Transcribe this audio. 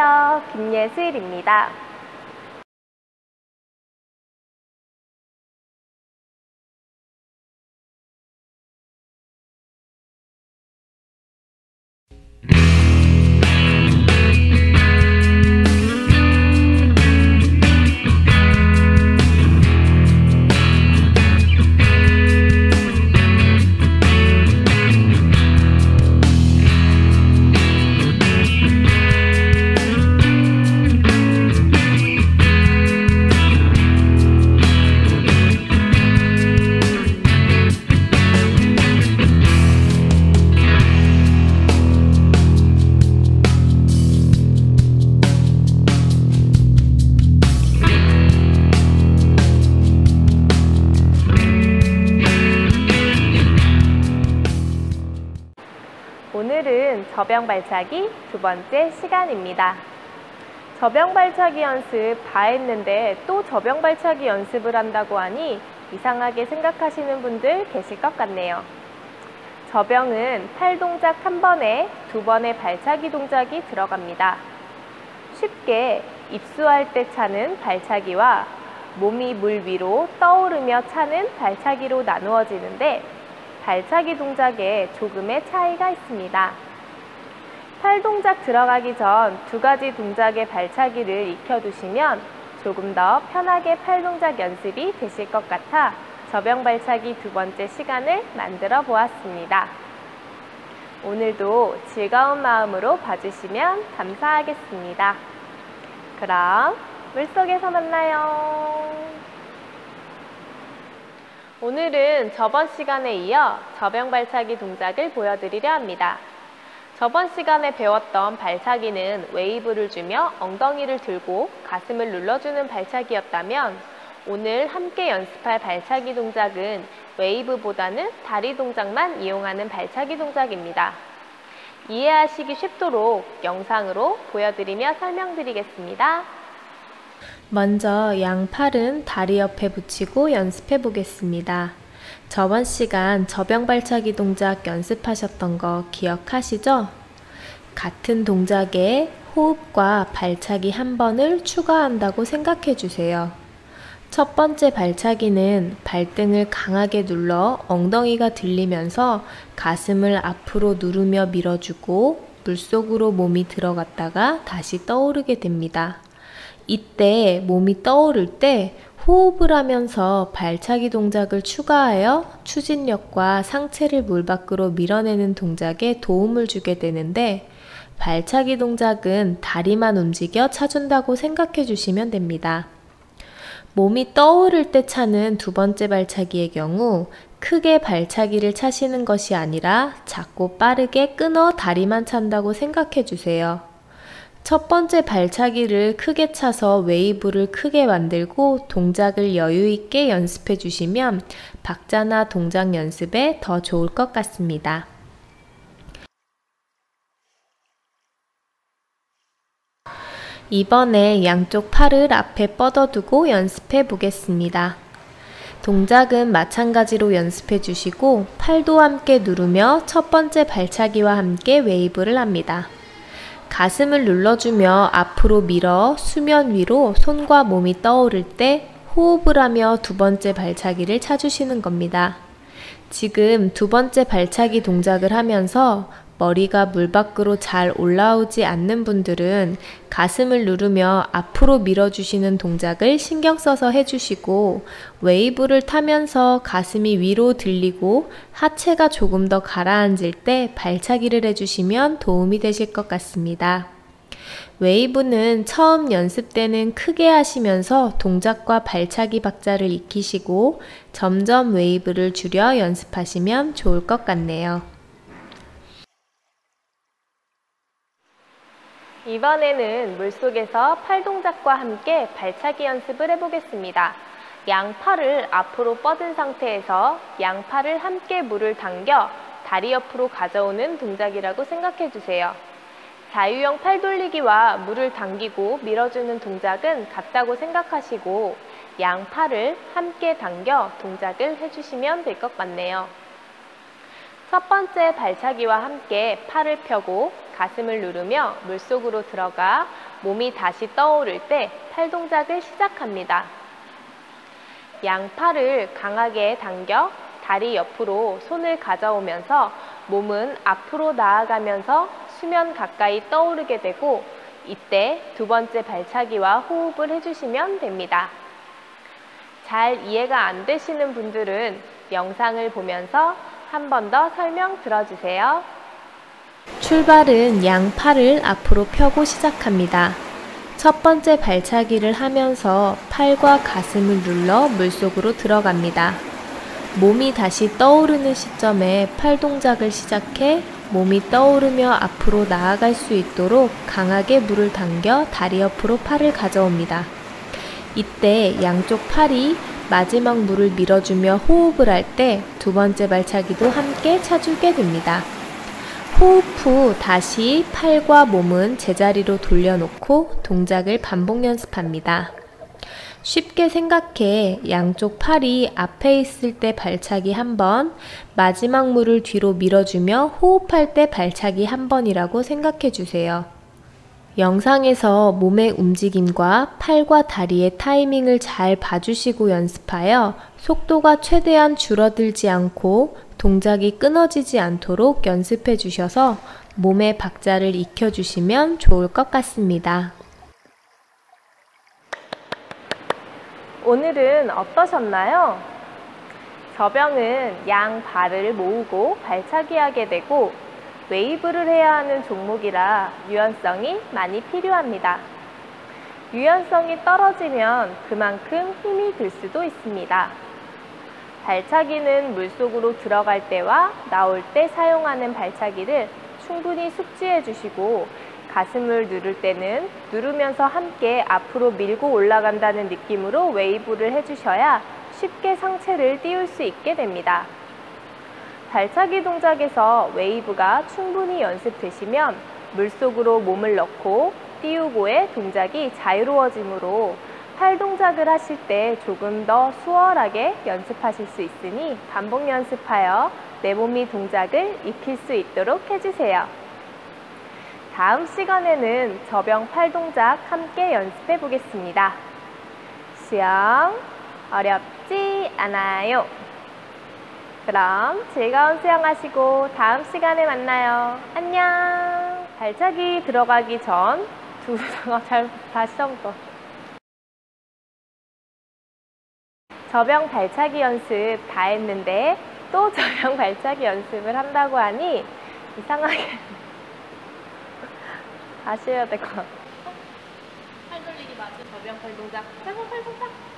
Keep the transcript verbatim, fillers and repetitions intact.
안녕하세요. 김예슬입니다. 오늘은 저병 발차기 두 번째 시간입니다. 저병 발차기 연습 다 했는데 또 저병 발차기 연습을 한다고 하니 이상하게 생각하시는 분들 계실 것 같네요. 저병은 팔 동작 한 번에 두 번의 발차기 동작이 들어갑니다. 쉽게 입수할 때 차는 발차기와 몸이 물 위로 떠오르며 차는 발차기로 나누어지는데 발차기 동작에 조금의 차이가 있습니다. 팔 동작 들어가기 전 두 가지 동작의 발차기를 익혀두시면 조금 더 편하게 팔 동작 연습이 되실 것 같아 저병 발차기 두 번째 시간을 만들어 보았습니다. 오늘도 즐거운 마음으로 봐주시면 감사하겠습니다. 그럼 물속에서 만나요. 오늘은 저번 시간에 이어 저병 발차기 동작을 보여드리려 합니다. 저번 시간에 배웠던 발차기는 웨이브를 주며 엉덩이를 들고 가슴을 눌러주는 발차기였다면 오늘 함께 연습할 발차기 동작은 웨이브보다는 다리 동작만 이용하는 발차기 동작입니다. 이해하시기 쉽도록 영상으로 보여드리며 설명드리겠습니다. 먼저 양팔은 다리 옆에 붙이고 연습해 보겠습니다. 저번 시간 저병 발차기 동작 연습하셨던 거 기억하시죠? 같은 동작에 호흡과 발차기 한 번을 추가한다고 생각해 주세요. 첫 번째 발차기는 발등을 강하게 눌러 엉덩이가 들리면서 가슴을 앞으로 누르며 밀어주고 물속으로 몸이 들어갔다가 다시 떠오르게 됩니다. 이때 몸이 떠오를 때 호흡을 하면서 발차기 동작을 추가하여 추진력과 상체를 물 밖으로 밀어내는 동작에 도움을 주게 되는데 발차기 동작은 다리만 움직여 차준다고 생각해 주시면 됩니다. 몸이 떠오를 때 차는 두 번째 발차기의 경우 크게 발차기를 차시는 것이 아니라 작고 빠르게 끊어 다리만 찬다고 생각해 주세요. 첫 번째 발차기를 크게 차서 웨이브를 크게 만들고 동작을 여유 있게 연습해 주시면 박자나 동작 연습에 더 좋을 것 같습니다. 이번에 양쪽 팔을 앞에 뻗어두고 연습해 보겠습니다. 동작은 마찬가지로 연습해 주시고 팔도 함께 누르며 첫 번째 발차기와 함께 웨이브를 합니다. 가슴을 눌러주며 앞으로 밀어 수면 위로 손과 몸이 떠오를 때 호흡을 하며 두 번째 발차기를 차주시는 겁니다. 지금 두 번째 발차기 동작을 하면서 머리가 물 밖으로 잘 올라오지 않는 분들은 가슴을 누르며 앞으로 밀어주시는 동작을 신경 써서 해주시고 웨이브를 타면서 가슴이 위로 들리고 하체가 조금 더 가라앉을 때 발차기를 해주시면 도움이 되실 것 같습니다. 웨이브는 처음 연습 때는 크게 하시면서 동작과 발차기 박자를 익히시고 점점 웨이브를 줄여 연습하시면 좋을 것 같네요. 이번에는 물속에서 팔 동작과 함께 발차기 연습을 해보겠습니다. 양팔을 앞으로 뻗은 상태에서 양팔을 함께 물을 당겨 다리 옆으로 가져오는 동작이라고 생각해 주세요. 자유형 팔 돌리기와 물을 당기고 밀어주는 동작은 같다고 생각하시고 양팔을 함께 당겨 동작을 해주시면 될 것 같네요. 첫 번째 발차기와 함께 팔을 펴고 가슴을 누르며 물속으로 들어가 몸이 다시 떠오를 때 팔 동작을 시작합니다. 양팔을 강하게 당겨 다리 옆으로 손을 가져오면서 몸은 앞으로 나아가면서 수면 가까이 떠오르게 되고, 이때 두 번째 발차기와 호흡을 해주시면 됩니다. 잘 이해가 안 되시는 분들은 영상을 보면서 한 번 더 설명 들어주세요. 출발은 양팔을 앞으로 펴고 시작합니다. 첫 번째 발차기를 하면서 팔과 가슴을 눌러 물속으로 들어갑니다. 몸이 다시 떠오르는 시점에 팔 동작을 시작해 몸이 떠오르며 앞으로 나아갈 수 있도록 강하게 물을 당겨 다리 옆으로 팔을 가져옵니다. 이때 양쪽 팔이 마지막 물을 밀어주며 호흡을 할 때 두 번째 발차기도 함께 차주게 됩니다. 호흡 후 다시 팔과 몸은 제자리로 돌려놓고 동작을 반복 연습합니다. 쉽게 생각해 양쪽 팔이 앞에 있을 때 발차기 한 번, 마지막 물을 뒤로 밀어주며 호흡할 때 발차기 한 번이라고 생각해 주세요. 영상에서 몸의 움직임과 팔과 다리의 타이밍을 잘 봐주시고 연습하여 속도가 최대한 줄어들지 않고 동작이 끊어지지 않도록 연습해 주셔서 몸의 박자를 익혀주시면 좋을 것 같습니다. 오늘은 어떠셨나요? 저병은 양 발을 모으고 발차기 하게 되고 웨이브를 해야 하는 종목이라 유연성이 많이 필요합니다. 유연성이 떨어지면 그만큼 힘이 들 수도 있습니다. 발차기는 물속으로 들어갈 때와 나올 때 사용하는 발차기를 충분히 숙지해 주시고, 가슴을 누를 때는 누르면서 함께 앞으로 밀고 올라간다는 느낌으로 웨이브를 해주셔야 쉽게 상체를 띄울 수 있게 됩니다. 발차기 동작에서 웨이브가 충분히 연습되시면 물속으로 몸을 넣고 띄우고의 동작이 자유로워지므로 팔 동작을 하실 때 조금 더 수월하게 연습하실 수 있으니 반복 연습하여 내 몸이 동작을 익힐 수 있도록 해주세요. 다음 시간에는 저병 팔 동작 함께 연습해 보겠습니다. 수영 어렵지 않아요. 그럼 즐거운 수영하시고 다음 시간에 만나요. 안녕. 발차기 들어가기 전 두 잘 다시 처음부터. 저병 발차기 연습 다 했는데 또 저병 발차기 연습을 한다고 하니 이상하게 다시 해야 될 것 같아. 팔 돌리기 맞은 저병 팔 동작. 팔, 팔, 팔, 팔.